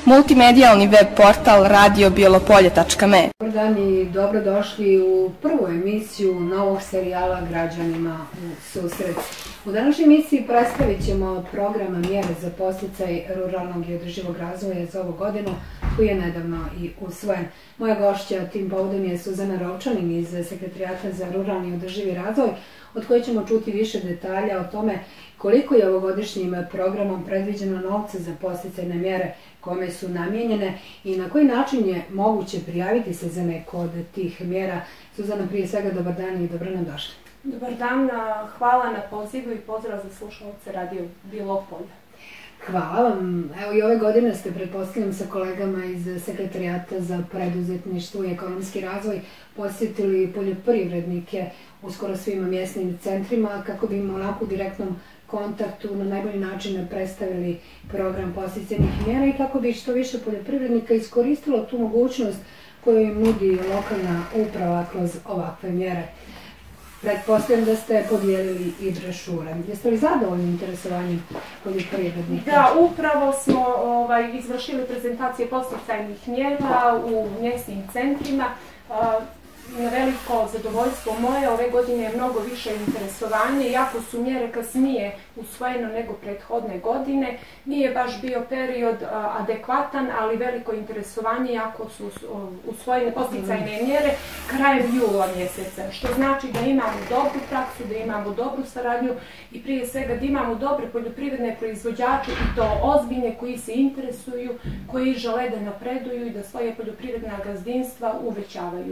multimedijalni web portal radio-bijelopolje.me. Dobar dan i dobrodošli u prvu emisiju novog serijala Građanima u susret. U današnjoj emisiji predstavit ćemo program mjere za podsticaj ruralnog i održivog razvoja za ovu godinu, koji je nedavno i usvojen. Moja gošća tim povodom je Suzana Rovčanin iz Sekretarijata za ruralni i održivi razvoj, od koje ćemo čuti više detalja o tome koliko je ovogodišnjim programom predviđeno novca za podsticajne mjere, kome su namijenjene i na koji način je moguće prijaviti se za neko od tih mjera. Suzana, prije svega dobar dan i dobro nam došli. Dobar dan, hvala na pozivu i pozdrav za slušalce Radio Bijelog Polja. Hvala vam. Evo i ove godine ste, pretpostavljam, sa kolegama iz Sekretarijata za preduzetništvo i ekonomski razvoj posjetili poljoprivrednike u skoro svim mjesnim centrima kako bi im onako u direktnom kontaktu na najbolji način predstavili program podsticajnih mjera i kako bi što više poljoprivrednika iskoristilo tu mogućnost koju im nudi lokalna uprava kroz ovakve mjere. Pretpostavljam da ste podijelili i brošure. Jeste li zadovoljni interesovanjem poljoprivrednika? Da, upravo smo izvršili prezentacije podsticajnih mjera u mjesnim centrima. Na veliko zadovoljstvo moje, ove godine je mnogo više interesovanje, iako su mjere kasnije usvojene nego prethodne godine. Nije baš bio period adekvatan, ali veliko interesovanje, iako su usvojene podsticajne mjere krajem jula mjeseca, što znači da imamo dobru praksu, da imamo dobru saradnju i prije svega da imamo dobre poljoprivredne proizvođače i to ozbiljne koji se interesuju, koji žele da napreduju i da svoje poljoprivredna gazdinstva uvećavaju.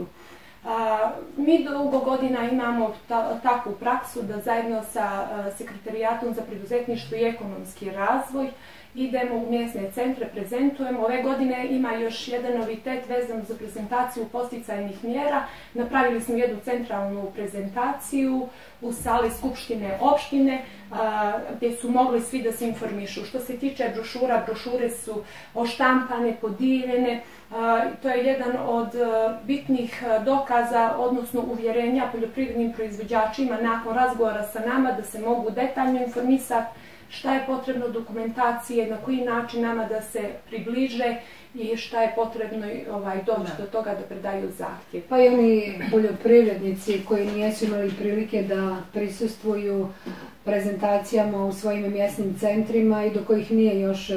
Mi dugo godina imamo takvu praksu da zajedno sa Sekretarijatom za preduzetništvo i ekonomski razvoj idemo u mjesne centre, prezentujemo. Ove godine ima još jedan novitet vezan za prezentaciju podsticajnih mjera. Napravili smo jednu centralnu prezentaciju u sali Skupštine opštine gdje su mogli svi da se informišu. Što se tiče brošura, brošure su oštampane, podijeljene. To je jedan od bitnih dokaza, odnosno uvjerenja poljoprivrednim proizvođačima nakon razgovora sa nama da se mogu detaljno informisati šta je potrebno dokumentacije, na koji način nama da se približe i šta je potrebno doći do toga da predaju zahtjev. Pa i oni poljoprivrednici koji nisu imali prilike da prisustvuju prezentacijama u svojim mjesnim centrima i do kojih nije još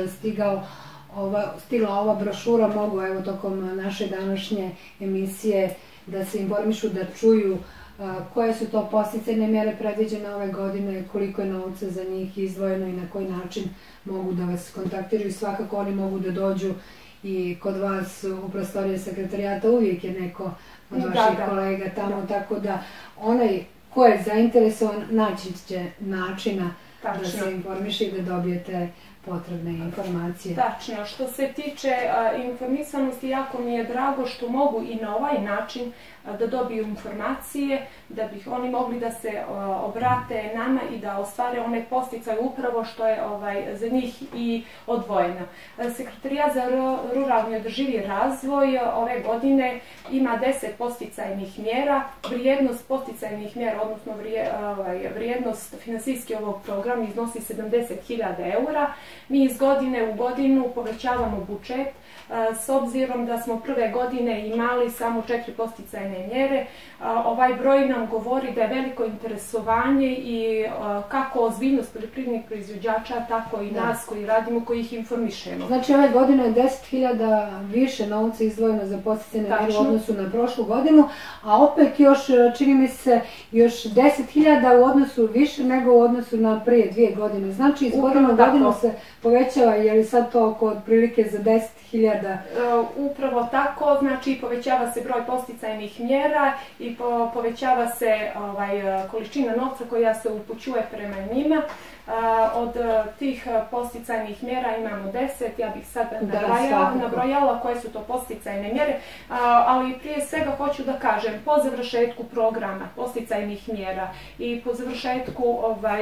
stigla ova brošura, mogu evo tokom naše današnje emisije da se informišu, da čuju koje su to podsticajne mjere predviđene ove godine, koliko je novca za njih izdvojeno i na koji način mogu da vas kontaktiraju. Svakako oni mogu da dođu i kod vas u prostorije Sekretarijata, uvijek je neko od vaših kolega tamo, tako da onaj ko je zainteresovan naći će načina da se informiše i da dobijete potrebne informacije. Tačno. Što se tiče informisanosti, jako mi je drago što mogu i na ovaj način da dobiju informacije, da bi oni mogli da se obrate nama i da ostvare one podsticaje upravo što je za njih i odvojeno. Sekretarijat za ruralni i održivi razvoj ove godine ima 10 podsticajnih mjera. Vrijednost podsticajnih mjera, odnosno vrijednost finansijski ovog programa iznosi 70.000 eura. Mi iz godine u godinu povećavamo budžet s obzirom da smo prve godine imali samo 4 podsticajne mjere. Ovaj broj nam govori da je veliko interesovanje i kako ozbiljnost poljoprivrednih proizvođača, tako i nas koji radimo, koji ih informišemo. Znači ove godine je 10.000 više novca izdvojeno za podsticajne mjere u odnosu na prošlu godinu, a opet još, čini mi se, još 10.000 u odnosu više nego u odnosu na prije 2 godine. Znači iz godine u godinu se povećava, je li sad to oko otprilike za 10.000? Upravo tako, znači povećava se broj podsticajnih mjera i povećava se količina novca koja se upućuje prema njima. Od tih podsticajnih mjera imamo 10, ja bih sad nabrojala koje su to podsticajne mjere, ali prije svega hoću da kažem, po završetku programa podsticajnih mjera i po završetku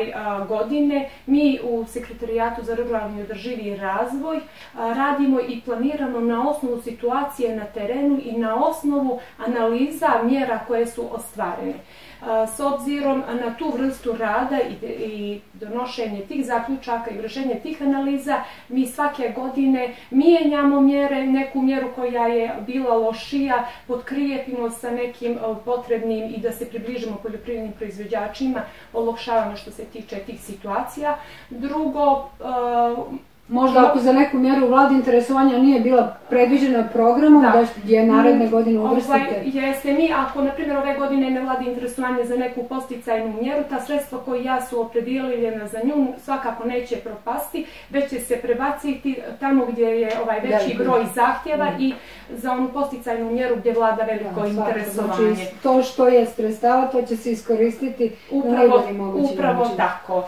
godine, mi u Sekretarijatu za ruralni i održivi razvoj radimo i planiramo na osnovu situacije na terenu i na osnovu analiza mjera koje su ostvarene. S obzirom na tu vrstu rada i donošenja donošenje tih zaključaka i vršenje tih analiza mi svake godine mijenjamo mjere, neku mjeru koja je bila lošija, potkrijepimo sa nekim potrebnim i da se približimo poljoprivrednim proizvođačima, olakšavamo što se tiče tih situacija. Drugo, možda ako za neku mjeru vlade interesovanja nije bila predviđena programom, da je naredne godine uvrstite? Jeste, mi ako, na primjer, ove godine ne vlade interesovanje za neku posticajnu mjeru, ta sredstva koja su opredijeljena za nju svakako neće propasti, već će se prebaciti tamo gdje je veći broj zahtjeva i za onu posticajnu mjeru gdje vlada veliko interesovanje. Znači, to što je sredstava, to će se iskoristiti na najbolji mogući način. Upravo tako.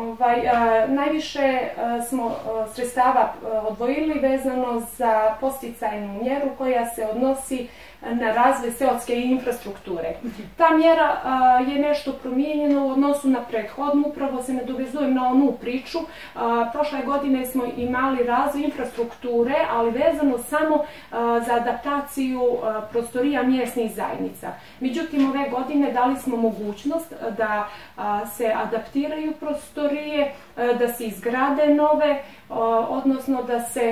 Najviše smo sredstava odvojili vezano za posticajnu mjeru koja se odnosi na razvoj seoske infrastrukture. Ta mjera je nešto promijenjena u odnosu na prethodnu, upravo se nadovezujem na onu priču. Prošle godine smo imali razvoj infrastrukture, ali vezano samo za adaptaciju prostorija mjesnih zajednica. Međutim, ove godine dali smo mogućnost da se adaptiraju prostorije, da se izgrade nove, odnosno da se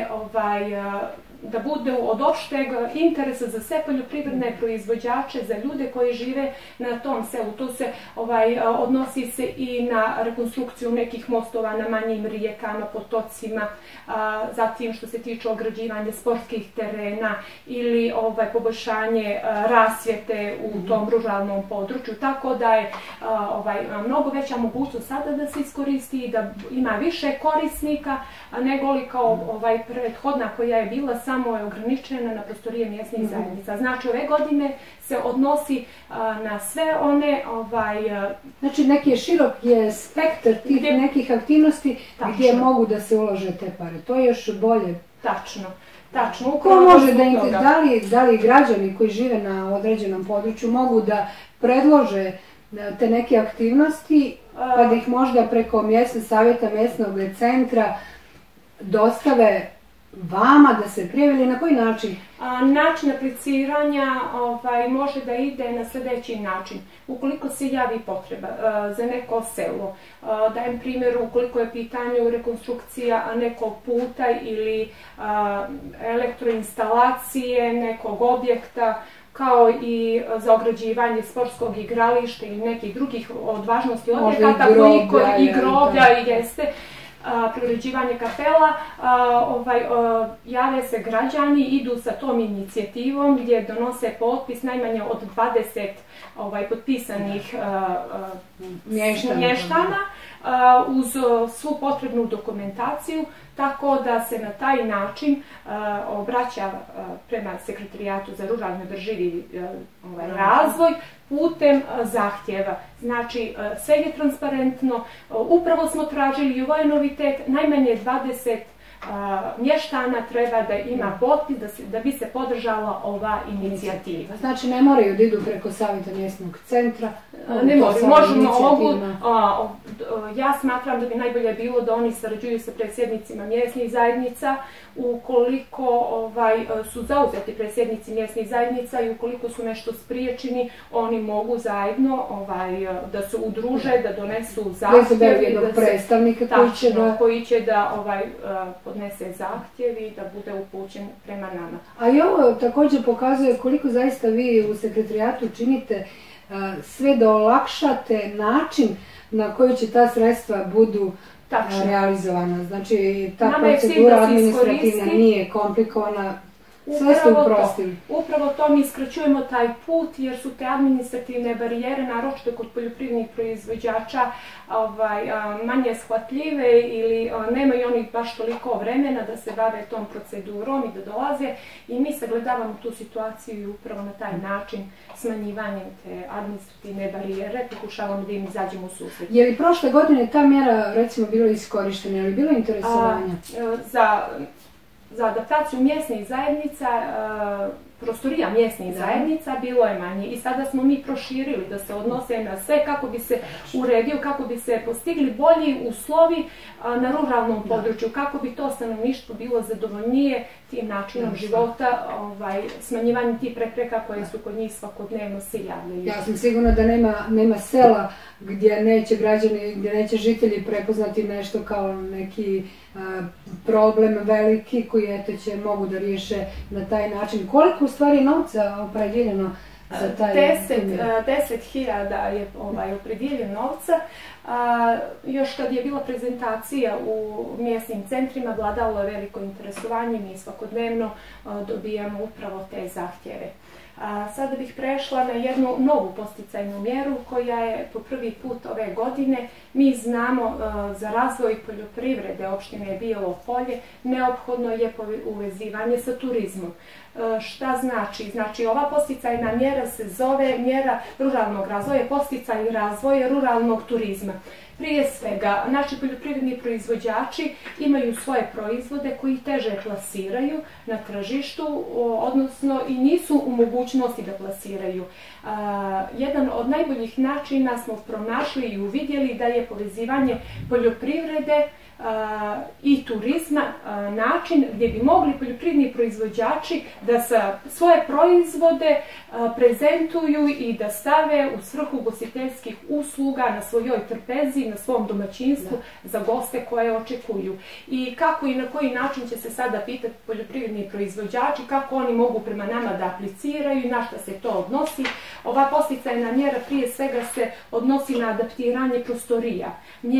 da bude od opšteg interesa za sve poljoprivredne proizvođače, za ljude koji žive na tom selu. To se odnosi se i na rekonstrukciju nekih mostova na manjim rijekama, potocima, zatim što se tiče ograđivanja sportskih terena ili poboljšanje rasvjete u tom ruralnom području. Tako da je mnogo veća mogućnost sada da se iskoristi i da ima više korisnika nego li kao prethodna koja je bila samo je ograničena na prostorije mjesnih zajednica. Znači, ove godine se odnosi na sve one... Znači, neki širok je spektar tih nekih aktivnosti gdje mogu da se ulože te pare. To je još bolje. Tačno. Ko može da li građani koji žive na određenom području mogu da predlože te neke aktivnosti, pa da ih možda preko mjesnog savjeta, mjesnog centra dostave vama da se prijave ili na koji način? Način apliciranja može da ide na sljedeći način. Ukoliko se javi potreba za neko selo, dajem primjer ukoliko je pitanju rekonstrukcija nekog puta ili elektroinstalacije nekog objekta, kao i za ograđivanje sportskog igrališta ili nekih drugih od važnosti objekata, koliko i groblja jeste, priređivanje kapela, jave se građani, idu sa tom inicijativom gdje donose potpis najmanje od 20 potpisanih mještana uz svu potrebnu dokumentaciju, tako da se na taj način obraća prema Sekretarijatu za ruralni održivi razvoj putem zahtjeva. Znači, sve je transparentno, upravo smo tražili i ovo je novitet, najmanje 20 mještana treba da ima potpis da bi se podržala ova inicijativa. Znači, ne moraju da idu preko savjeta mjesnog centra? Ne možemo, ja smatram da bi najbolje bilo da oni sarađuju sa predsjednicima mjesnih zajednica, ukoliko su zauzeti predsjednici mjesnih zajednica i ukoliko su nešto spriječeni, oni mogu zajedno da se udruže, da donesu zahtjev koji će da podnese zahtjev i da bude upućen prema nama. A i ovo također pokazuje koliko zaista vi u sekretarijatu činite sve da olakšate način na koji će ta sredstva budu realizovana. Znači, ta procedura administrativna nije komplikovana, sve ste uprostili. Upravo to mi skraćujemo taj put jer su te administrativne barijere, naročito kod poljoprivrednih proizvođača, manje shvatljive ili nemaju oni baš toliko vremena da se bave tom procedurom i da dolaze i mi sagledavamo tu situaciju i upravo na taj način smanjivanjem te administrativne barijere pokušavamo da im izađemo u susret. Je li prošle godine ta mjera recimo bila iskorištena, je li bilo interesovanja? Za adaptaciju mjesnih zajednica prostorija mjesnih zajednica bilo je manje i sada smo mi proširili da se odnose na sve kako bi se uredio, kako bi se postigli bolji uslovi na ruralnom području, kako bi to stanovništvo bilo zadovoljnije tim načinom života, smanjivanjem tih prepreka koje su kod njih svakodnevno se javljaju. Ja sam sigurna da nema sela gdje neće građani, gdje neće žitelji prepoznati nešto kao neki problem veliki koji mogu da riješe na taj način. Koliko u stvari novca opredjeljeno za taj 10.000 je opredjeljen novca. Još kad je bila prezentacija u mjesnim centrima, vladalo je veliko interesovanje, mi svakodnevno dobijamo upravo te zahtjeve. Sada bih prešla na jednu novu podsticajnu mjeru koja je po prvi put ove godine. Mi znamo za razvoj poljoprivrede opštine Bijelo Polje neophodno je uvezivanje sa turizmom. Šta znači? Znači ova podsticajna mjera se zove mjera ruralnog razvoja, podsticaj razvoja ruralnog turizma. Prije svega, naši poljoprivredni proizvođači imaju svoje proizvode koji teže plasiraju na tržištu, odnosno i nisu u mogućnosti da plasiraju. Jedan od najboljih načina smo pronašli i uvidjeli da je povezivanje poljoprivrede i turizma način gdje bi mogli poljoprivredni proizvođači da svoje proizvode prezentuju i da stave u svrhu ugostiteljskih usluga na svojoj trpezi, na svom domaćinstvu za goste koje očekuju. I kako i na koji način će se sada pitati poljoprivredni proizvođači, kako oni mogu prema nama da apliciraju i na šta se to odnosi. Ova podsticajna mjera prije svega se odnosi na adaptiranje prostorija,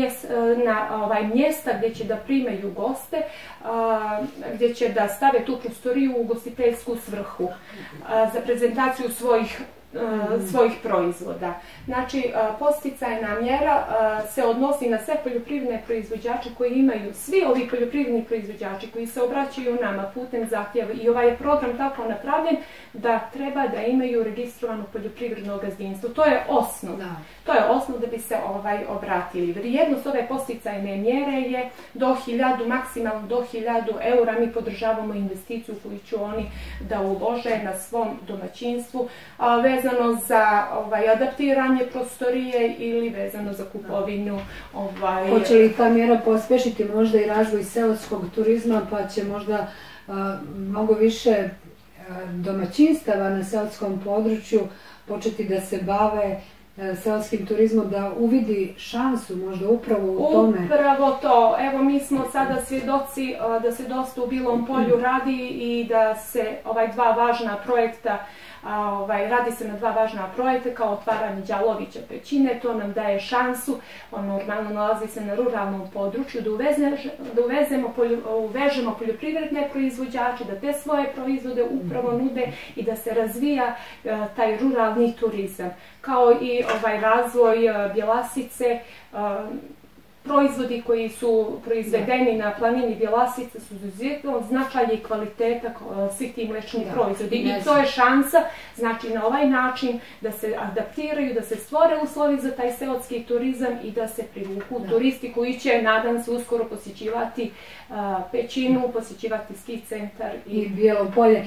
na mjesta gdje će da primaju goste, gdje će da stave tu prostoriju u ugostiteljsku svrhu za prezentaciju svojih proizvoda. Znači, podsticajna mjera se odnosi na sve poljoprivredne proizvođače koji imaju, svi ovi poljoprivredni proizvođači koji se obraćaju nama putem zahtjeva i ovaj je program tako napravljen da treba da imaju registrovano poljoprivredno gazdinstvo. To je osnov. To je osnov da bi se obratili. Vrijednost ove podsticajne mjere je maksimalno do 1000 eura. Mi podržavamo investiciju koju će oni da ulože na svom domaćinstvu, vezano za adaptiranje prostorije ili vezano za kupovinu. Hoće li ta mjera pospešiti možda i razvoj seoskog turizma, pa će možda mnogo više domaćinstava na seoskom području početi da se bave seoskim turizmom, da uvidi šansu možda upravo u tome? Upravo to. Evo, mi smo sada svjedoci da se dosta u Bilom Polju radi i da se dva važna projekta radi se na dva važna projekta kao otvaranje Đalovića pećine. To nam daje šansu, on normalno nalazi se na ruralnom području, da uvežemo poljoprivredne proizvođače, da te svoje proizvode upravo nude i da se razvija taj ruralni turizam. Kao i razvoj Bjelasice, proizvodi koji su proizvedeni na planini Bjelasice su izuzetno značaja i kvaliteta svih tih mlečnih proizvodi. I to je šansa, znači na ovaj način da se adaptiraju, da se stvore uslovi za taj seoski turizam i da se privuku turisti koji će, nadam se, uskoro posjećivati pećinu, posjećivati ski centar i Bijelo Polje.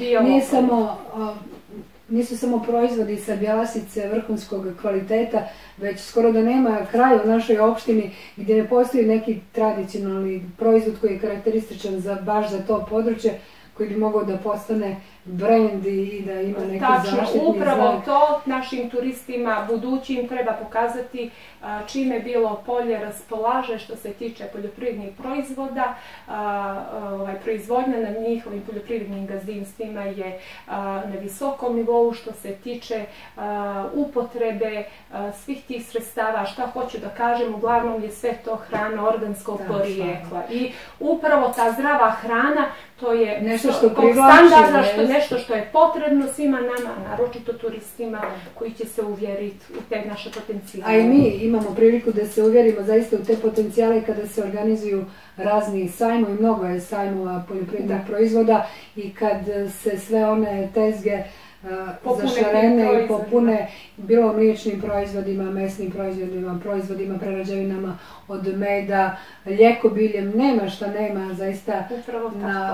Nisu samo proizvodi sa Bjelasice vrhunskog kvaliteta, već skoro da nema kraja u našoj opštini gdje ne postoji neki tradicionalni proizvod koji je karakterističan baš za to područje, koji bi mogao da postane brend i da ima neki zaštitni znak. Upravo to našim turistima budućim treba pokazati čime Bijelo Polje raspolaže što se tiče poljoprivrednih proizvoda. Proizvodnja na njihovim poljoprivrednim gazdinstvima je na visokom nivou što se tiče upotrebe svih tih sredstava. Šta hoću da kažem, uglavnom je sve to hrana organskog porijekla. I upravo ta zdrava hrana, to je nešto što privlači, nešto što je potrebno svima nama, naročito turistima koji će se uvjeriti u te naše potencijale. A i mi imamo priliku da se uvjerimo zaista u te potencijale kada se organizuju razni sajmovi, mnogo je sajmova poljoprivrednih proizvoda i kad se sve one tezge zašarene i popune bilo mliječnim proizvodima, mesnim proizvodima, proizvodima, prerađevinama od meda, ljekobiljem, nema šta nema zaista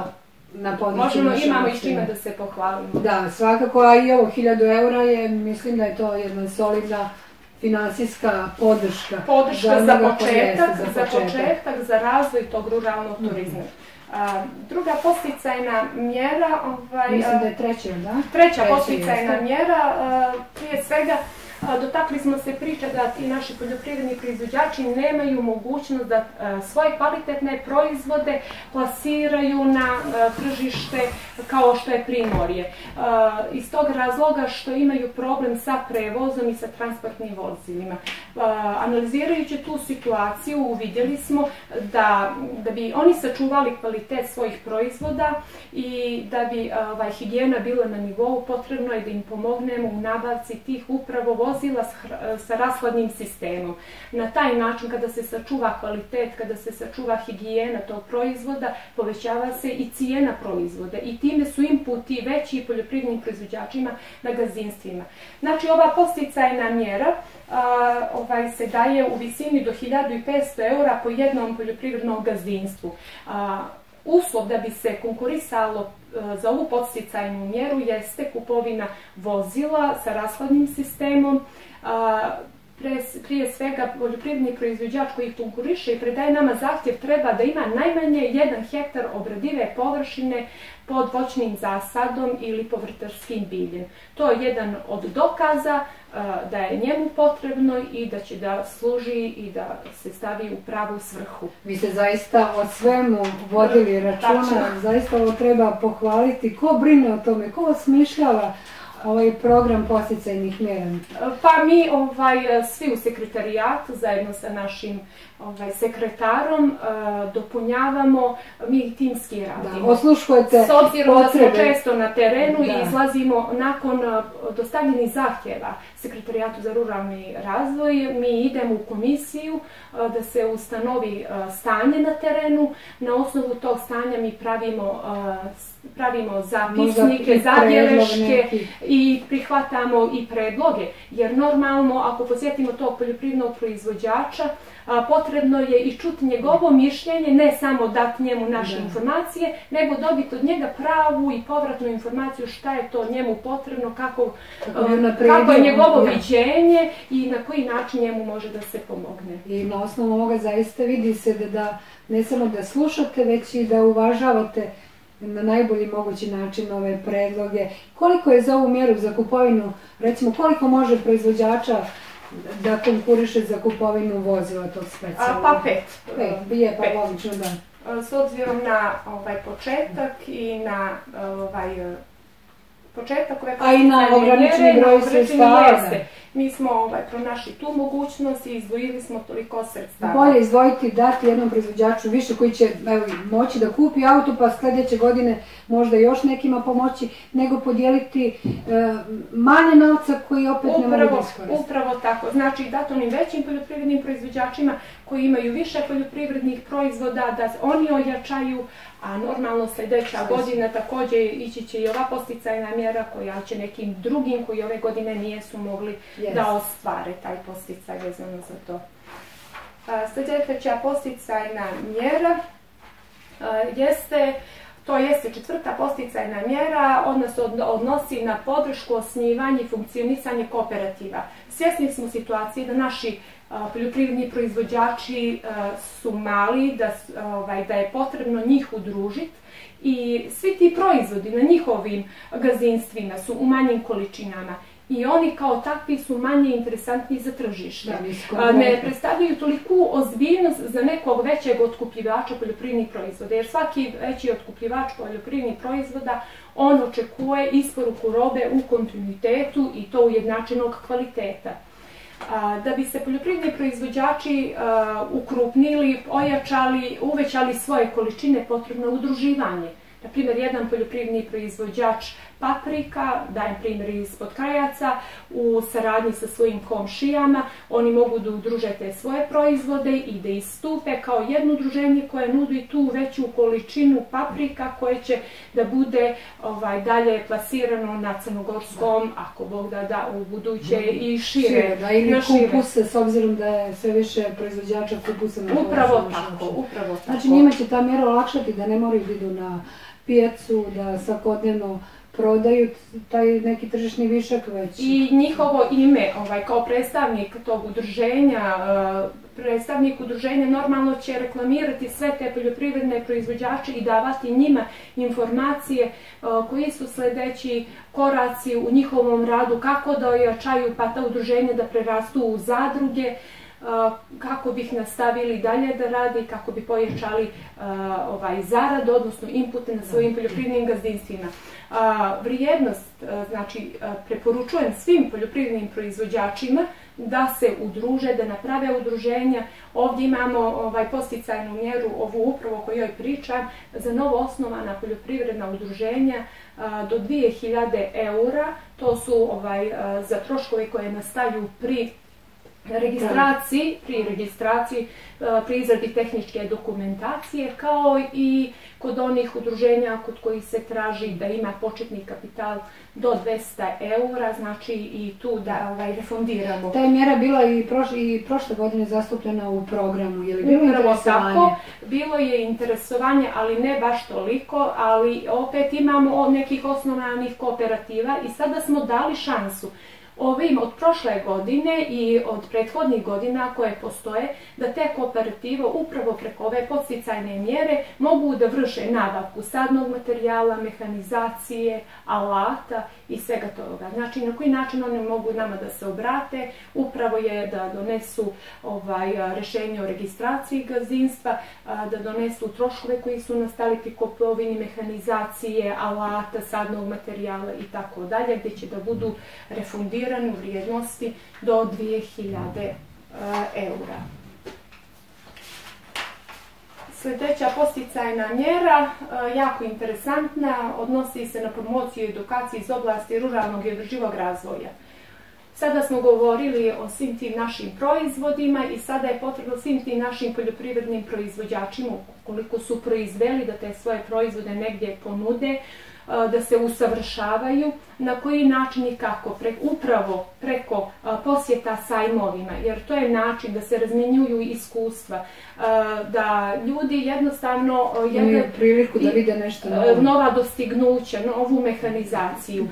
na području naše opštine. Imamo i čime da se pohvalimo. Da, svakako, a i ovo 1000 eura je, mislim da je to jedna solidna finansijska podrška. Podrška za početak, za razvoj tog ruralnog turizma. Druga podsticajna mjera... Mislim da je treća, da? Treća podsticajna mjera, prije svega, dotakli smo se priče da ti naši poljoprivredni proizvođači nemaju mogućnost da svoje kvalitetne proizvode plasiraju na tržište kao što je Primorje. Iz tog razloga što imaju problem sa prevozom i sa transportnim vozilima. Analizirajući tu situaciju uvidjeli smo da bi oni sačuvali kvalitet svojih proizvoda i da bi higijena bila na nivou, potrebno je da im pomognemo u nabavci tih upravo vozila sa rashladnim sistemom. Na taj način, kada se sačuva kvalitet, kada se sačuva higijena tog proizvoda, povećava se i cijena proizvoda i time su inputi veći poljoprivrednim proizvođačima na gazdinstvima. Znači, ova podsticajna mjera se daje u visini do 1500 eura po jednom poljoprivrednom gazdinstvu. Uslov da bi se konkurisalo za ovu podsticajnu mjeru jeste kupovina vozila sa rashladnim sistemom. Prije svega, poljoprivredni proizvođač koji ih konkuriše i predaje nama zahtjev treba da ima najmanje 1 hektar obradive površine pod voćnim zasadom ili povrtarskim biljem. To je jedan od dokaza da je njemu potrebno i da će da služi i da se stavi u pravu svrhu. Vi ste zaista o svemu vodili računa, zaista ovo treba pohvaliti. Ko brine o tome, ko osmišljava ovaj program podsticajnih mjera? Pa mi svi u sekretarijatu zajedno sa našim sekretarom dopunjavamo, mi timski radimo. Osluškujete potrebe. S obzirom da smo često na terenu i izlazimo nakon dostavljenih zahtjeva Sekretarijatu za ruralni razvoj, mi idemo u komisiju da se ustanovi stanje na terenu. Na osnovu tog stanja mi pravimo zapisnike, zadjeleške i prihvatamo i predloge. Jer normalno, ako posjetimo tog poljoprivrednog proizvođača, potrebno je i čuti njegovo mišljenje, ne samo dati njemu naše informacije, nego dobiti od njega pravu i povratnu informaciju šta je to njemu potrebno, kako je njegovo viđenje i na koji način njemu može da se pomogne. I na osnovu ovoga zaista vidi se da ne samo da slušate, već i da uvažavate na najbolji mogući način ove predloge. Koliko je za ovu mjeru za kupovinu, recimo koliko može proizvođača da konkuriše za kupovinu vozila tog specijalnog? Pa 5. Je, pa logično, da. S obzirom na početak i na početak ove a i na ograničeni broj sredstava. Mi smo pronašli tu mogućnost i izdvojili smo toliko sredstava. Bolje izdvojiti, dati jednom proizvođaču više koji će moći da kupi auto, pa sljedeće godine možda još nekima pomoći, nego podijeliti manje novca koji opet ne mogu da iskoriste. Upravo tako. Znači dati onim većim poljoprivrednim proizvođačima koji imaju više poljoprivrednih proizvoda, da oni ojačaju, a normalno sljedeća godina također ići će i ova podsticajna mjera koja će nekim drugim koji ove godine nisu mogli da ostvare taj podsticaj vezano za to. Sljedeća podsticajna mjera jeste 4. podsticajna mjera, ona se odnosi na podršku, osnivanje i funkcionisanje kooperativa. Svjesni smo situacije da naši poljoprivredni proizvođači su mali, da je potrebno njih udružiti i svi ti proizvodi na njihovim gazdinstvima su u manjim količinama i oni kao takvi su manje interesantni za tržište. Ne predstavljaju toliku ozbiljnost za nekog većeg otkupljivača poljoprivrednih proizvoda, jer svaki veći otkupljivač poljoprivrednih proizvoda on očekuje isporuku robe u kontinuitetu i to ujednačenog kvaliteta. Da bi se poljoprivredni proizvođači ukrupnili, ojačali, uvećali svoje količine, potrebno je udruživanje. Na primjer, jedan poljoprivredni proizvođač paprika, dajem primjer iz Potkrajaca, u saradnji sa svojim komšijama, oni mogu da udruže te svoje proizvode i da istupe kao jedno udruženje koje nudi tu veću količinu paprika koje će da bude dalje plasirano na crnogorskom, ako Bog da u buduće i šire. Ili kupuse, s obzirom da je sve više proizvođača kupusa na Upravo tako. Znači njima će ta mjera olakšati da ne moraju da idu na pijacu, da svakodnevno prodaju taj neki tržišni višak već. I njihovo ime, kao predstavnik tog udruženja, predstavnik udruženja normalno će reklamirati sve te poljoprivredne proizvođače i davati njima informacije koji su sljedeći koraci u njihovom radu, kako da ojačaju pa ta udruženja da prerastu u zadruge, kako bi ih nastavili dalje da radi, kako bi pojačali zaradu, odnosno inpute na svojim poljoprivrednim gazdinstvima. Vrijednost, znači preporučujem svim poljoprivrednim proizvođačima da se udruže, da naprave udruženja. Ovdje imamo podsticajnu mjeru, ovu upravo o kojoj pričam, za novo osnovana poljoprivredna udruženja do 2000 eura. To su za troškove koje nastaju pri registraciji, pri izradi tehničke dokumentacije, kao i kod onih udruženja kod kojih se traži da ima početni kapital do 200 eura, znači i tu da refundiramo. Ta je mjera bila i prošle godine zastupljena u programu, je li bilo interesovanje? Tako, bilo je interesovanje, ali ne baš toliko, ali opet imamo nekih osnovanih kooperativa i sada smo dali šansu ovim od prošle godine i od prethodnih godina koje postoje, da te kooperative upravo preko ove podsticajne mjere mogu da vrše nabavku sadnog materijala, mehanizacije, alata i svega toga. Znači, na koji način oni mogu nama da se obrate, upravo je da donesu rješenje o registraciji gazdinstva, da donesu troškove koji su nastali pri kupovini mehanizacije, alata, sadnog materijala i tako dalje, gdje će da budu refundirani u vrijednosti do 2000 eura. Sljedeća podsticajna mjera, jako interesantna, odnosi se na promociju i edukaciju iz oblasti ruralnog i održivog razvoja. Sada smo govorili o svim tim našim proizvodima i sada je potrebno svim tim našim poljoprivrednim proizvođačima, koliko su proizveli, da te svoje proizvode negdje ponude, da se usavršavaju, na koji način i kako, upravo preko posjeta sajmovima, jer to je način da se razmjenjuju iskustva, da ljudi jednostavno imaju priliku da vide nešto novo. Nova dostignuća, novu mehanizaciju.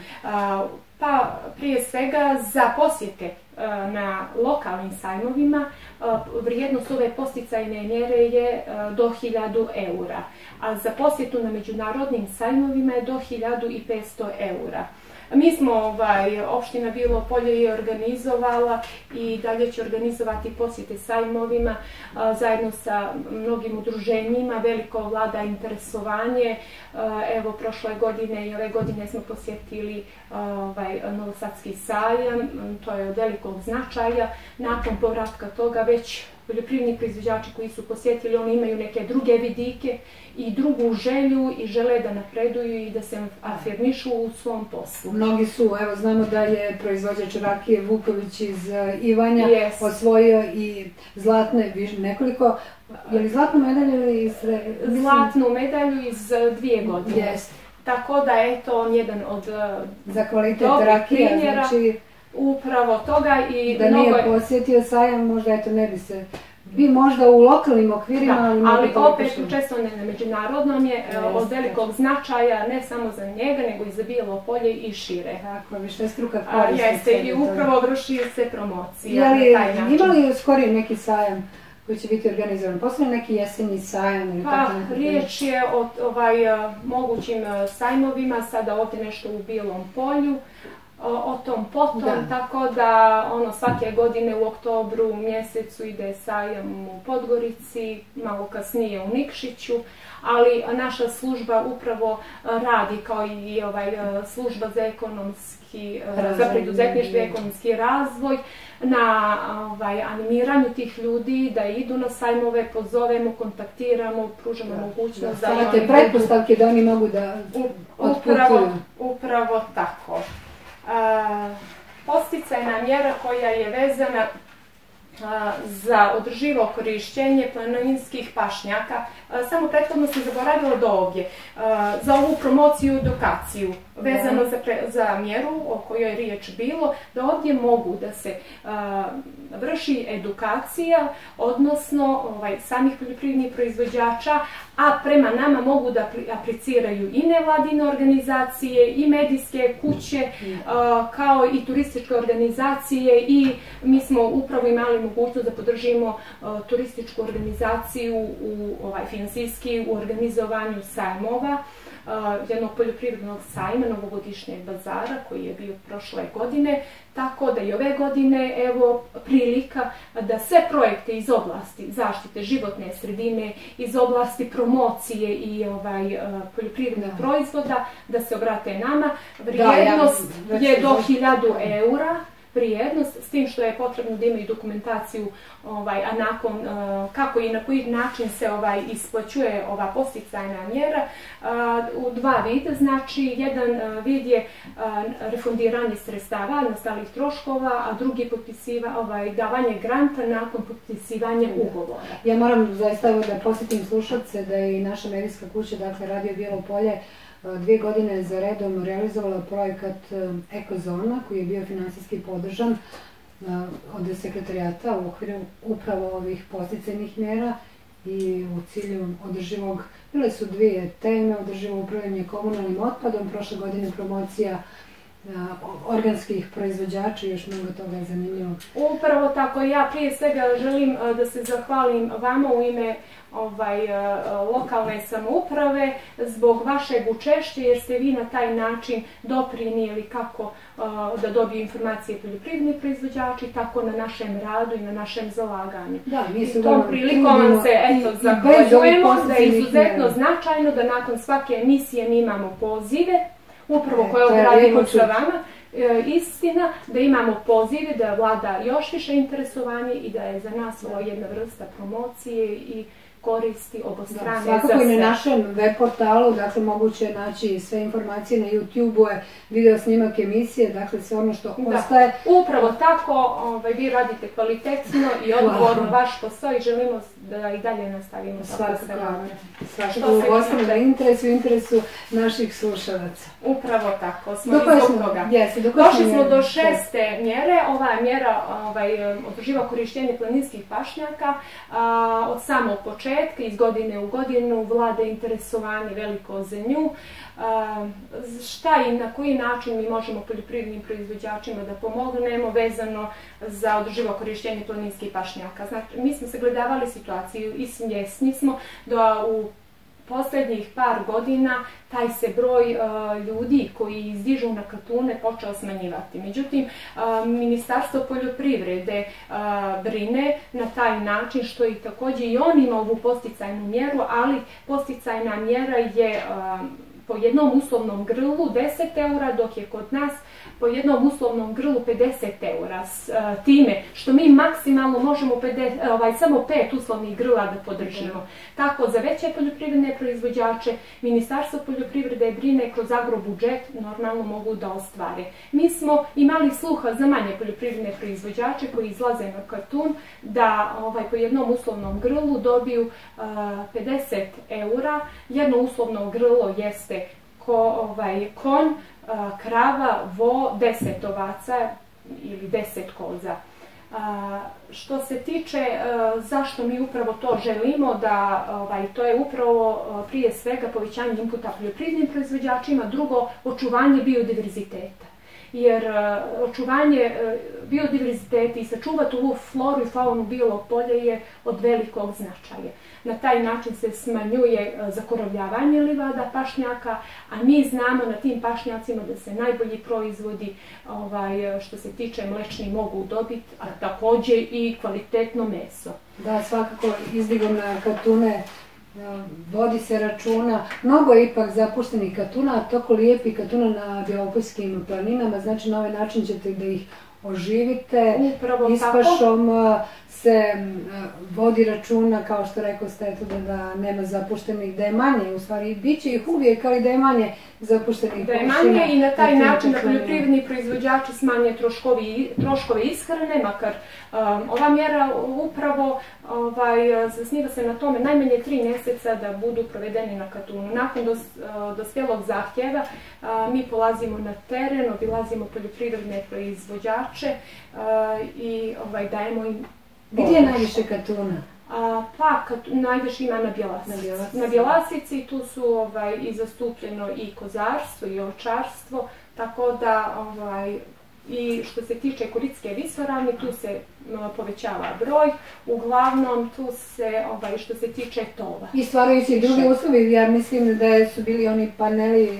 Pa prije svega za posjete na lokalnim sajmovima vrijednost ove podsticajne mjere je do 1000 eura, a za posjetu na međunarodnim sajmovima je do 1500 eura. Mi smo, opština Bilo Polje je organizovala i dalje će organizovati posjete sajmovima zajedno sa mnogim udruženjima, veliko vlada interesovanje. Evo, prošle godine i ove godine smo posjetili Novosadski sajam, to je od velikog značaja. Nakon povratka toga već poljoprivredni proizvođači koji su posjetili, oni imaju neke druge vidike i drugu želju i žele da napreduju i da se afirmišu u svom poslu. Mnogi su, evo znamo da je proizvođač rakije Vuković iz Ivanja osvojio i zlatne, nekoliko, je li zlatnu medalju ili zlatnu medalju iz 2 godine. Jest. Tako da je to on jedan od za kvalitet rakija, znači upravo toga i da nije posjetio sajam, možda eto ne bi se bi možda u lokalnim okvirima, ali opet često ne na međunarodnom je od velikog značaja, ne samo za njega, nego i za Bijelo Polje i šire. Tako, višestruka korist. Jeste, i upravo vrši se promocija na taj način. Ima li skoro neki sajam koji će biti organizovan? Postoji neki jesenji sajam? Pa, riječ je o mogućim sajmovima, sada ovdje nešto u Bijelom Polju, o tom potom, tako da svake godine u oktobru mjesecu ide sajam u Podgorici, malo kasnije u Nikšiću, ali naša služba upravo radi kao i služba za za preduzetništvo i ekonomski razvoj na animiranju tih ljudi da idu na sajmove, pozovemo, kontaktiramo, pružamo mogućnost da stavate pretpostavke da oni mogu da otputuju. Upravo tako. Podsticajna mjera koja je vezana za održivo korištenje planinskih pašnjaka. Samo prethodno sam zaboravila do ovdje. Za ovu promociju i edukaciju. vezano za mjeru o kojoj je riječ bilo, da ovdje mogu da se vrši edukacija, odnosno samih poljoprivrednih proizvođača, a prema nama mogu da apliciraju i nevladine organizacije, i medijske kuće, kao i turističke organizacije, i mi smo upravo imali mogućnost da podržimo turističku organizaciju finansijski u organizovanju sajmova, jednog poljoprivrednog sajma, novogodišnjeg bazara koji je bio prošle godine, tako da i ove godine evo prilika da sve projekte iz oblasti zaštite životne sredine, iz oblasti promocije i poljoprivrednih proizvoda, da se obrate nama. Vrijednost je do 1000 eura. Vrijednost, s tim što je potrebno da imaju dokumentaciju, a nakon kako i na koji način se isplaćuje ova posticajna mjera u dva vida. Znači, jedan vid je refundiranje sredstava nastalih troškova, a drugi je davanje granta nakon potpisivanja ugovora. Ja moram zaista da posjetim slušalce da je i naša medijska kuća, dakle Radio Bijelo Polje, 2 godine za redom realizovala projekat Ekozona koji je bio finansijski podržan od sekretarijata u okviru upravo ovih posticajnih mjera i u cilju održivog. Bile su 2 teme: održivo upravljanje komunalnim otpadom, prošle godine promocija organskih proizvođača i još mnogo toga je zanimljivo. Upravo tako, ja prije svega želim da se zahvalim vama u ime lokalne samouprave zbog vašeg učešća, jer ste vi na taj način doprinijeli kako da dobiju informacije poljoprivredni proizvođači, tako na našem radu i na našem zalaganju. I tom prilikom vam se zahvaljujemo da je izuzetno značajno da nakon svake emisije mi imamo pozive, upravo koje odradimo sa vama. Istina da imamo pozive, da vlada još više interesovanje i da je za nas ovo jedna vrsta promocije i koristi obostrane za sve. Svakako i na našem web portalu, dakle moguće je naći sve informacije na YouTube-u, video snimak emisije, dakle sve ono što ostaje. Upravo tako, vi radite kvalitetno i odgovorno vaš posao i želimo da i dalje nastavimo tako se raditi. Svakako u osnovnom interesu naših slušalaca. Upravo tako, smo i zbog toga. Došli smo do 6. mjere, ova je mjera održivo korištenje planinskih pašnjaka. Od samog početka, iz godine u godinu, vlada interesovanje veliko za nju. Šta i na koji način mi možemo poljoprivrednim proizvođačima da pomognemo vezano za održivo korištenje planinskih pašnjaka. Znači, mi smo sagledavali situaciju i svjesni smo da u posljednjih par godina taj se broj ljudi koji izdižu na katune počeo smanjivati. Međutim, Ministarstvo poljoprivrede brine na taj način što i također i on ima ovu posticajnu mjeru, ali posticajna mjera je po jednom uslovnom grlu 10 eura, dok je kod nas po jednom uslovnom grlu 50 eura. S time što mi maksimalno možemo samo 5 uslovnih grla da podržimo. Tako za veće poljoprivredne proizvođače Ministarstvo poljoprivrede brine kroz agrobudžet, normalno mogu da ostvare. Mi smo imali sluha za manje poljoprivredne proizvođače koji izlaze na katun da po jednom uslovnom grlu dobiju 50 eura. Jedno uslovno grlo jeste konj, krava, vo, 10 ovaca ili 10 koza. Što se tiče zašto mi upravo to želimo, to je upravo prije svega povećanje inputa poljoprivrednim proizvođačima, drugo očuvanje biodiverziteta. Jer očuvanje biodiverziteta i sačuvati ovu floru i faunu Bijelog Polja je od velikog značaja. Na taj način se smanjuje zakorovljavanje livada pašnjaka, a mi znamo na tim pašnjacima da se najbolji proizvodi što se tiče mlečni mogu dobiti, a također i kvalitetno meso. Da, svakako izdigom na katune vodi se računa. Mnogo je ipak zapuštenih katuna, a toliko lijepih katuna na Bjelopoljskim planinama, znači na ovaj način ćete da ih oživite, Upravo ispašom se vodi računa, kao što rekao ste, da nema zapuštenih, da je manje, u stvari bit će ih uvijek, ali da je manje zapuštenih površina. Da je manje i na taj način da poljoprivredni proizvođači smanje troškove ishrane, makar ova mjera upravo zasniva se na tome najmanje 3 mjeseca da budu provedeni na Katunu. Nakon dospjelog zahtjeva mi polazimo na teren, obilazimo poljoprivredne proizvođače i dajemo im. Gdje je najviše Katuna? Najviše ima na Bjelasici, tu su i zastupljeno i kozarstvo i ovčarstvo, tako da i što se tiče Koritske visoravni, tu se povećava broj, uglavnom tu se, što se tiče tova. I stvaraju se i drugi uslovi, ja mislim da su bili oni paneli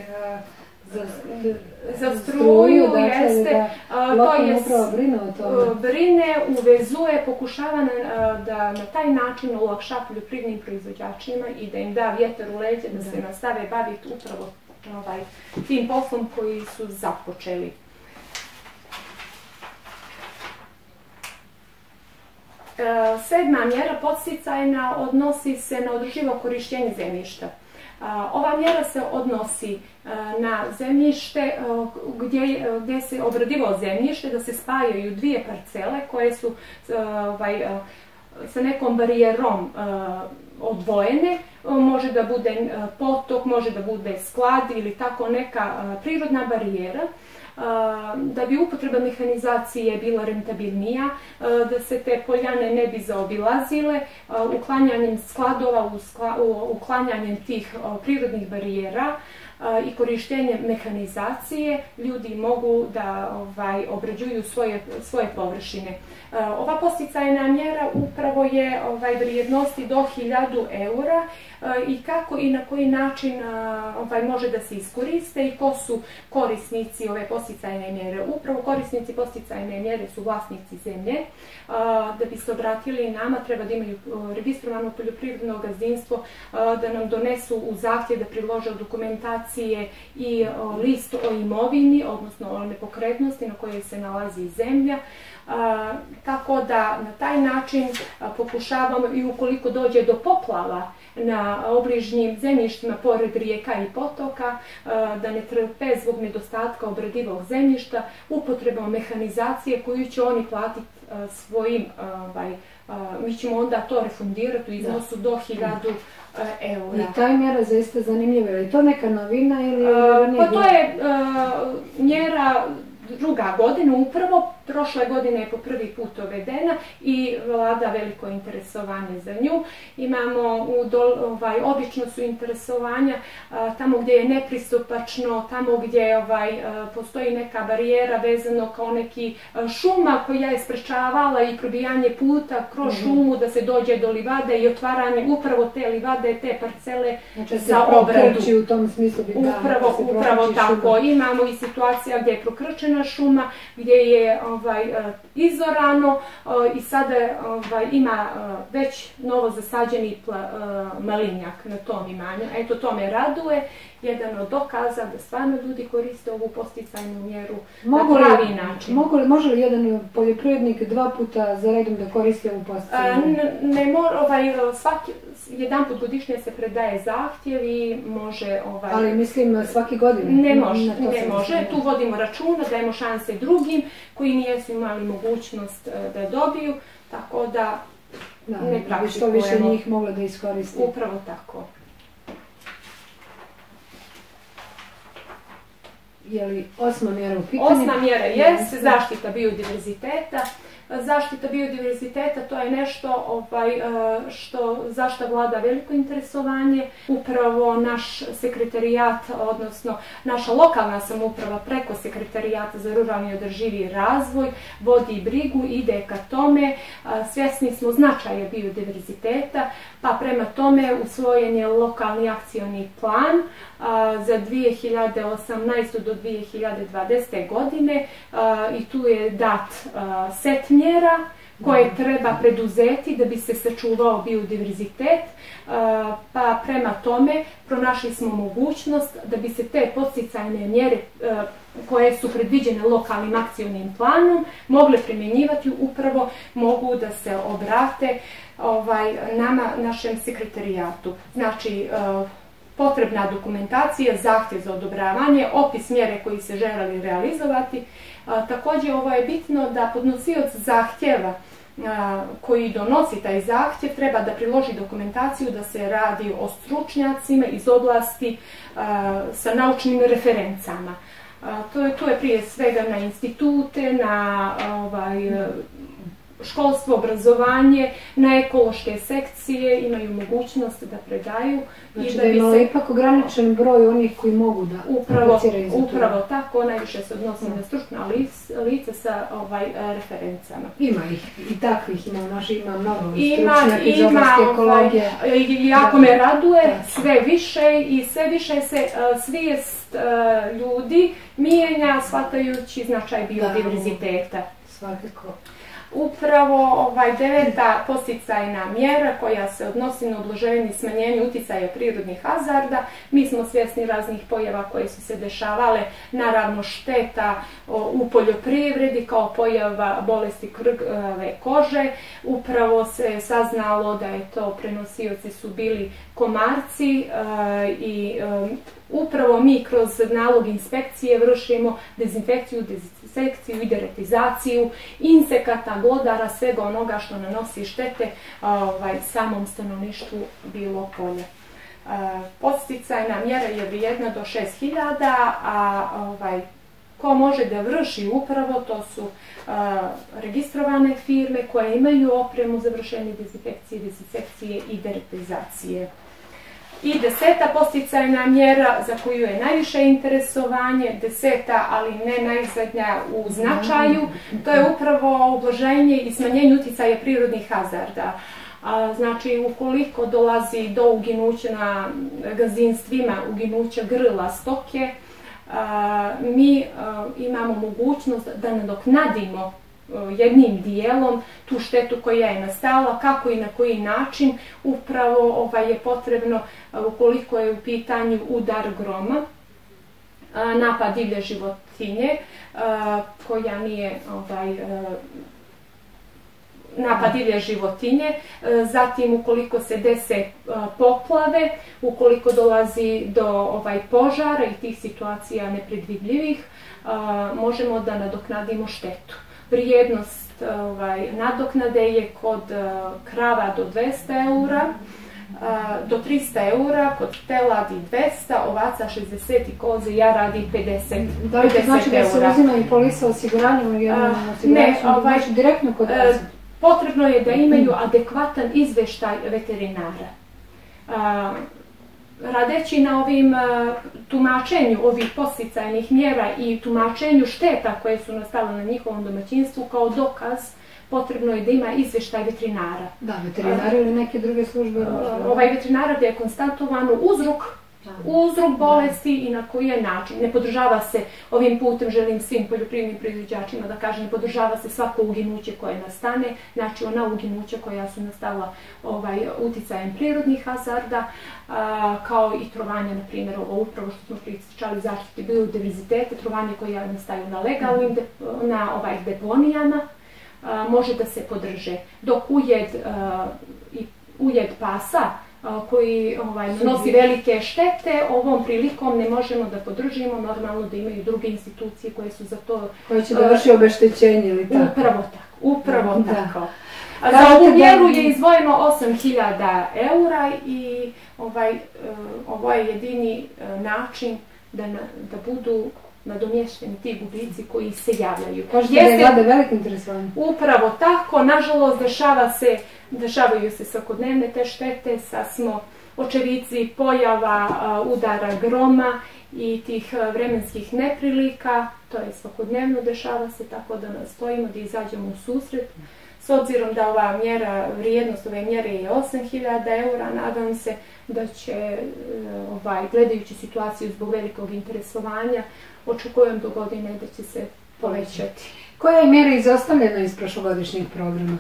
za struju, jeste, lokalna uprava brine o tome. Brine, uvezuje, pokušava da na taj način olakša poljoprivrednim proizvođačima i da im da vjetar u leđe, da se nastave baviti upravo tim poslom koji su započeli. Sedma mjera podsticajna odnosi se na održivo korištenje zemljišta. Ova mjera se odnosi na zemljište gdje se obradivo zemljište, da se spajaju 2 parcele koje su sa nekom barijerom odvojene. Može da bude potok, može da bude sklad ili tako neka prirodna barijera. Da bi upotreba mehanizacije bila rentabilnija, da se te poljane ne bi zaobilazile, uklanjanjem skladova, uklanjanjem tih prirodnih barijera i korištenjem mehanizacije ljudi mogu da obrađuju svoje površine. Ova podsticajna mjera upravo je vrijednosti do 1000 eura i kako i na koji način može da se iskoriste i ko su korisnici ove podsticajne mjere. Upravo korisnici podsticajne mjere su vlasnici zemlje. Da bi se obratili nama treba da imaju registrovano poljoprivredno gazdinstvo, da nam donesu u zahtjev da prilože dokumentacije i list o imovini, odnosno o nepokretnosti na kojoj se nalazi zemlja. Tako da na taj način pokušavamo i ukoliko dođe do poplava na obližnjim zemljištima pored rijeka i potoka, da ne trpe zbog nedostatka obradivog zemljišta upotrebom mehanizacije koju će oni platiti svojim, mi ćemo onda to refundirati u iznosu do 1000 eura. I ta mjera zaista zanimljiva. Je li to neka novina ili... Pa to je mjera druga godina, upravo prošle godine je po prvi put uvedena i vlada veliko interesovanje za nju. Imamo, obično su interesovanja tamo gdje je nepristupačno, tamo gdje postoji neka barijera vezano kao neki šuma koja je sprečavala i probijanje puta kroz šumu da se dođe do livade i otvaranje upravo te livade, te parcele za obradu. U tom smislu Upravo tako. Imamo i situacija gdje je prokrčena šuma, gdje je izorano i sada ima već novo zasađeni malinjak na tom imanju. Eto, to me raduje. Jedan od dokaza da stvarno ljudi koriste ovu podsticajnu mjeru na pravi način. Može li jedan poljoprivrednik 2 puta za redom da koristi ovu podsticajnu? Ne mora, jedan put godišnje se predaje zahtjev i može... Ali mislim svake godine? Ne može, tu vodimo računa, dajemo šanse drugim koji nijesu imali mogućnost da dobiju, tako da ne praktikujemo. Što više njih moglo da iskoristi. Upravo tako. Je li 8. mjera u pitanju? 8. mjera jest zaštita biodiverziteta. Zaštita biodiverziteta to je nešto za što vlada veliko interesovanje. Upravo naš sekretarijat, odnosno naša lokalna samouprava preko sekretarijata za ruralni i održivi razvoj vodi brigu, ide ka tome. Svjesni smo značaja biodiverziteta, pa prema tome usvojen je lokalni akcioni plan za 2018. do 2020. godine i tu je dat set mjera koje treba preduzeti da bi se sačuvao biodiverzitet, pa prema tome pronašli smo mogućnost da bi se te podsticajne mjere koje su predviđene lokalnim akcionim planom mogle primjenjivati, upravo mogu da se obrate nama, našem sekretarijatu. Znači, potrebna dokumentacija, zahtjev za odobravanje, opis mjere koji se želi realizovati. Također ovo je bitno da podnosioc zahtjeva koji donosi taj zahtjev treba da priloži dokumentaciju da se radi o stručnjacima iz oblasti sa naučnim referencama. To je prije svega na institute, na školstvo, obrazovanje, na ekološke sekcije imaju mogućnost da predaju. Znači da je imala ipak ograničen broj onih koji mogu da apliciraju za to. Upravo tako, najviše se odnosi na stručna lica sa referencama. Ima ih, i takvih ima, ima mnogo stručnjaka iz oblasti ekologije. Jako me raduje, sve više i sve više se svijest ljudi mijenja shvatajući značaj biodiverziteta. Svakako. Upravo 9. podsticajna mjera koja se odnosi na ublažavanje i smanjenje uticaja prirodnih hazarda. Mi smo svjesni raznih pojava koje su se dešavale, naravno šteta u poljoprivredi kao pojava bolesti krvave kože. Upravo se saznalo da je to prenosioci su bili komarci i upravo mi kroz nalog inspekcije vršimo dezinfekciju, dezinsekciju i deratizaciju insekata, glodara, svega onoga što nanosi štete samom stanovništvu bilo polja. Podsticajna mjera je vrijedna do 6.000, a ko može da vrši upravo to su registrovane firme koje imaju opremu za vršenje dezinfekcije, dezinsekcije i deratizacije. I 10. podsticajna mjera za koju je najviše interesovanje, 10. ali ne najzadnja u značaju, to je upravo ublaženje i smanjenje uticaja prirodnih hazarda. Znači, ukoliko dolazi do uginuća na gazdinstvima, uginuća grla stoke, mi imamo mogućnost da nadoknadimo jednim dijelom tu štetu koja je nastala, kako i na koji način. Upravo je potrebno, ukoliko je u pitanju udar groma, napad divlje životinje, koja nije napad divlje životinje, zatim ukoliko se dese poplave, ukoliko dolazi do požara i tih situacija nepredvidljivih, možemo da nadoknadimo štetu. Vrijednost nadoknade je kod krava do 200 eura, do 300 eura, kod teladi 200, ovaca 60 i koze radi 50 eura. Da li to znači da se uzima i polisa osiguranja? Ne, znači direktno kod vas? Potrebno je da imaju adekvatan izveštaj veterinara. Radeći na ovim tumačenju ovih podsticajnih mjera i tumačenju šteta koje su nastale na njihovom domaćinstvu, kao dokaz potrebno je da ima izvještaj veterinara. Da, veterinari ili neke druge službe? Veterinara gdje je konstatovano uzrok bolesti i na koji je način. Ne podržava se, ovim putem želim svim poljoprivrednim proizvođačima da kažem, ne podržava se svako uginuće koje nastane, znači ona uginuća koja su nastala uticajem prirodnih hazarda, kao i trovanja, na primjer, ovo upravo što smo pričali zaštiti biodiverziteta, trovanje koja nastaju na legalnim deponijama, može da se podrže. Dok ujed pasa koji nosi velike štete, ovom prilikom ne možemo da podržimo, normalno da imaju druge institucije koje su za to... Koje će da vrši obeštećenje ili tako? Upravo tako. Za ovu mjeru je izdvojeno 8.000 eura i ovo je jedini način da budu nadomješteni ti gubici koji se javljaju. Kažete da je vlada veliko interesovanje? Upravo tako, nažalost dešavaju se svakodnevne te štete, sad smo očevici pojava udara groma i tih vremenskih neprilika, to je svakodnevno, dešava se, tako da nastojimo da izađemo u susret. S obzirom da ova mjera, vrijednost ove mjere je 8.000 eura, nadam se da će, gledajući situaciju zbog velikog interesovanja, očekujem do godine da će se povećati. Koja je mjera izostavljena iz prošlogodišnjeg programa?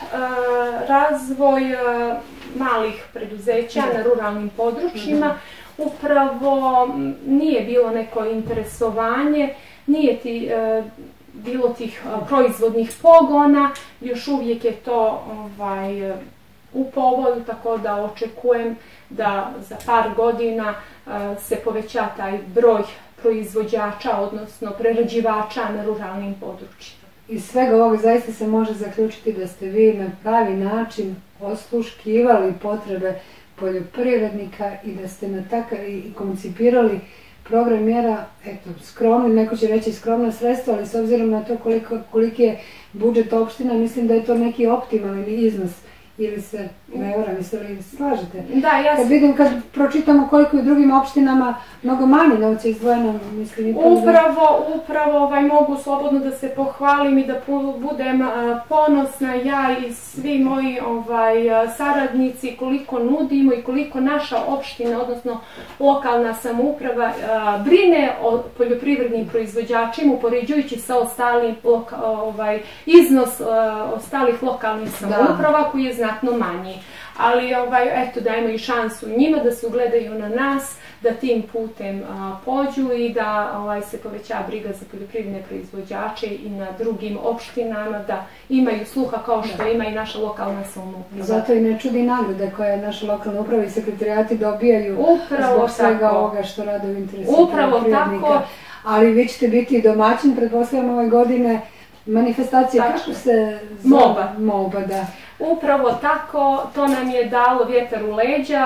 Razvoj malih preduzeća na ruralnim područjima. upravo nije bilo neko interesovanje, nije ti bilo tih proizvodnih pogona, još uvijek je to u povoju, tako da očekujem da za par godina se poveća taj broj proizvođača, odnosno prerađivača na ruralnim područjima. Iz svega ovoga zaista se može zaključiti da ste vi na pravi način osluškivali potrebe poljoprivrednika i da ste na takav i koncipirali program mjera, eto, skromni, neko će reći skromna sredstva, ali s obzirom na to koliki je budžet opština, mislim da je to neki optimalni iznos. Ili se, ne varam, ili slažete? Da, Kad pročitamo koliko je u drugim opštinama mnogo manje novca izdvojeno, mislim... Upravo mogu slobodno da se pohvalim i da budem ponosna ja i svi moji saradnici koliko nudimo i koliko naša opština, odnosno lokalna samouprava brine o poljoprivrednim proizvođačima upoređujući sa ostalim iznos ostalih lokalnih samouprava koji je znatno manji. Ali eto, dajmo i šansu njima da se ugledaju na nas, da tim putem pođu i da se poveća briga za poljoprivredne proizvođače i na drugim opštinama, da imaju sluha kao što ima i naša lokalna samouprava. Zato i ne čudi nagrade koje naša lokalna uprava i sekretarijati dobijaju zbog svega ovoga što rade u interesu poljoprivrednika. Ali vi ćete biti domaćin, pretpostavljam ove godine, manifestacija, kako se zove? MOBA, da. Upravo tako, to nam je dalo vjetar u leđa,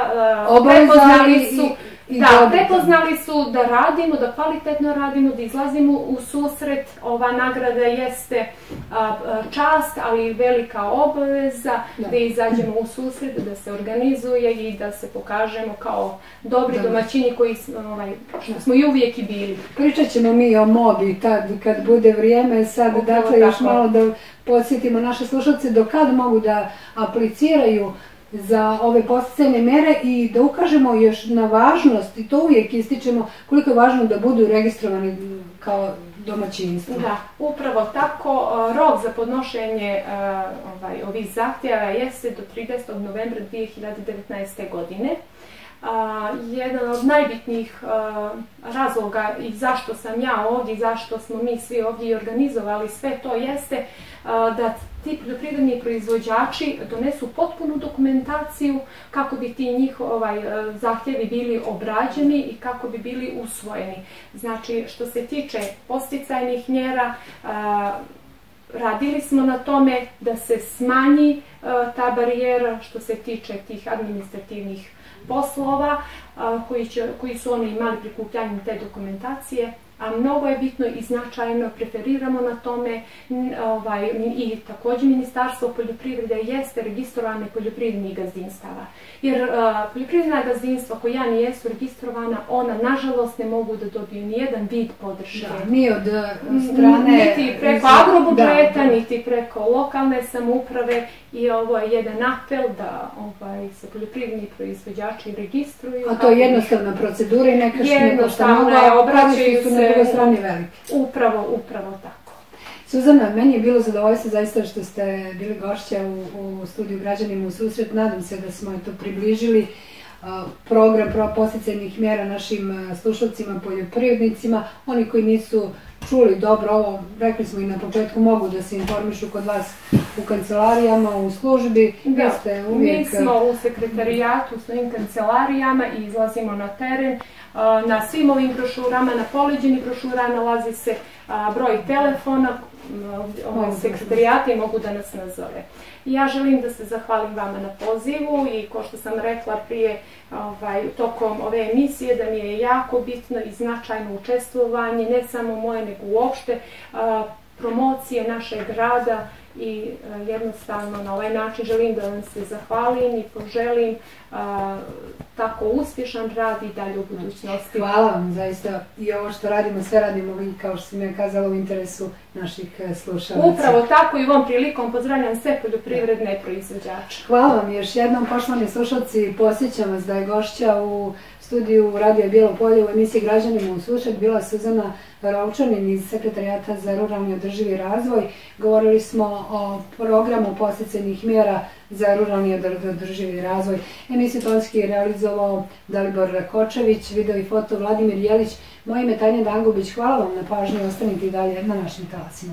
prepoznali su da radimo, da kvalitetno radimo, da izlazimo u susret. Ova nagrada jeste čast, ali i velika obaveza da izađemo u susret, da se organizuje i da se pokažemo kao dobri domaćini koji smo i uvijek i bili. Pričat ćemo mi o MOBI kad bude vrijeme, sad dakle još malo da podsjetimo naše slušalce do kad mogu da apliciraju za ove podsticajne mere i da ukažemo još na važnost, i to uvijek ističemo, koliko je važno da budu registrovani kao domaćinstvo. Da, upravo tako. Rok za podnošenje ovih zahtjeva jeste do 30. novembra 2019. godine. Jedan od najbitnijih razloga i zašto sam ja ovdje i zašto smo mi svi ovdje organizovali sve to jeste da ti poljoprivredni proizvođači donesu potpunu dokumentaciju kako bi ti njihovi zahtjevi bili obrađeni i kako bi bili usvojeni. Znači, što se tiče podsticajnih mjera, radili smo na tome da se smanji ta barijera što se tiče tih administrativnih poslova koji su oni imali prikupljanjem te dokumentacije, a mnogo je bitno i značajno, preferiramo na tome i također Ministarstvo poljoprivrede jeste registrovane poljoprivrednih gazdinstava. Jer poljoprivredna gazdinstva koja nijesu registrovana, ona nažalost ne mogu da dobiju nijedan vid podrške. Ni od strane... Niti preko agrobudžeta, niti preko lokalne samouprave i ovo je jedan apel da se poljoprivredni proizvođači registruju. A to je jednostavna procedura i neka što ne košta mnogo, obraćaju se na drugoj strani velike. Upravo tako. Suzana, meni je bilo zadovoljstvo zaista što ste bili gošća u studiju Građanima u susret. Nadam se da smo to približili program podsticajnih mjera našim slušalcima, poljoprivrednicima. Oni koji nisu čuli dobro ovo, rekli smo i na početku, mogu da se informišu kod vas u kancelarijama, u službi. Da, mi smo u sekretarijatu, u svojim kancelarijama i izlazimo na teren. Na svim ovim brošurama, na poleđini brošura nalazi se broj telefona sekretarijata i mogu da nas nazove. Ja želim da se zahvalim vama na pozivu i kao što sam rekla prije tokom ove emisije da mi je jako bitno i značajno učestvovanje, ne samo moje nego uopšte promocije našeg rada i jednostavno na ovaj način želim da vam se zahvalim i poželim tako uspješan rad i dalje u budućnosti. Hvala vam zaista i ovo što radimo, sve radimo kao što sam ja kazala u interesu naših slušalaca. Upravo tako i ovom prilikom pozdravljam sve poljoprivredne proizvođače. Hvala vam još jednom, poštovani slušalci, posjećam vas da je gošća u studiju Radio Bijelo polje u emisiji Građanima u susret bila Suzana Rovčanin iz Sekretarijata za ruralni održivi razvoj. Govorili smo o programu podsticajnih mjera za ruralni održivi razvoj. Emisiju tonski realizovao Dalibor Kočević, video i foto Vladimir Jelić. Moje ime je Tanja Dangubić. Hvala vam na pažnji, ostanite i dalje na našim talasima.